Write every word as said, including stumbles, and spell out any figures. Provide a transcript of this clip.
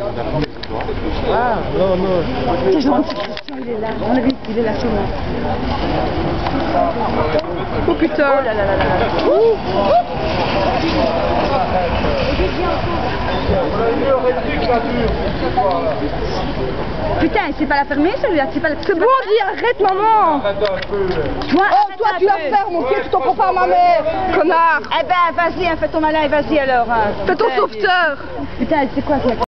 Ah, non, non. C'est gentil, Christian, il est là. On a vu qu'il est là chez moi. Oh putain. Oh là là là là. Ouh. Putain, c'est pas la fermer celui-là, c'est pas la... C'est bon, dis, arrête maman. Toi, Oh, toi tu la fermes, ok, tu t'en prends pas à ma mère, connard. Eh ben, vas-y, hein, fais ton malin et vas-y alors. Hein. Fais ton sauveteur. Putain, c'est quoi ça?